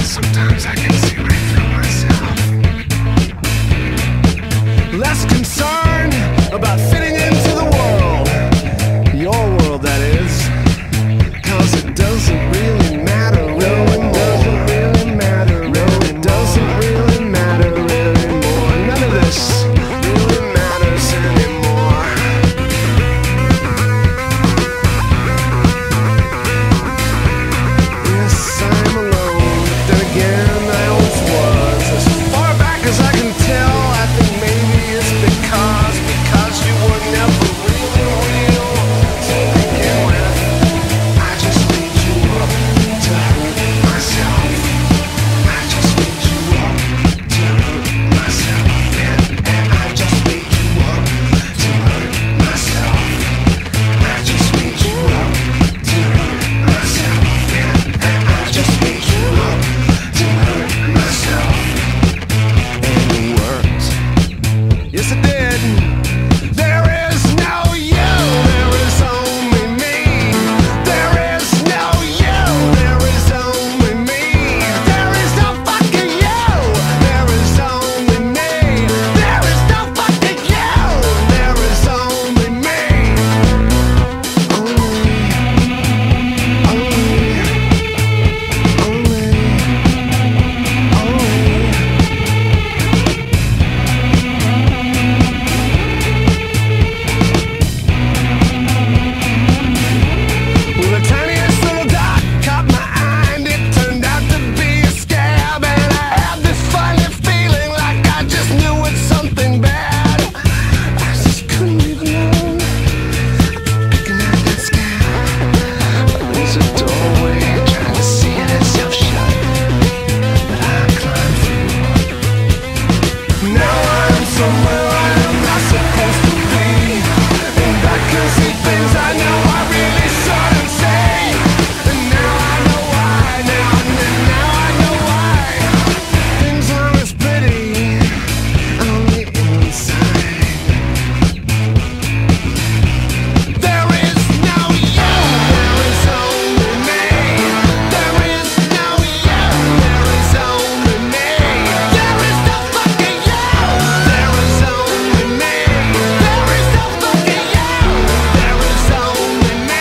Sometimes I can see right through myself. Less concerned about fitting into the world, your world that is, 'cause it doesn't really matter anymore. Doesn't really matter anymore. It doesn't really matter anymore. None of this really matters anymore. Yes, I'm alone, but then again I always was. As far back as I can tell, I think maybe it's because you were never really real to begin with. I just made you up to hurt myself. I just made you up to hurt myself. And I just made you up to hurt myself. I just made you up to hurt myself. And I just made you up to hurt myself. And it worked. Yes, it did. There is no you, there is only me. There is no you, there is only me. There is no fucking you, there is only me. There is no fucking you, there is only me. Well, the tiniest little dot caught my eye and it turned out to be a scab. And I had this funny feeling like I just knew it's something bad. I just couldn't leave alone. Picking at that scab. There's a doorway trying to see itself shut, but I climbed through. Now I'm somewhere I am not supposed to be, and I can see things I know I really shouldn't say. And now I know why. Now I know why things aren't as pretty on the inside. There is no you, there is only me. There is no you, there is only me. There is no fucking you, there is only me. There is no fucking you, there is only me.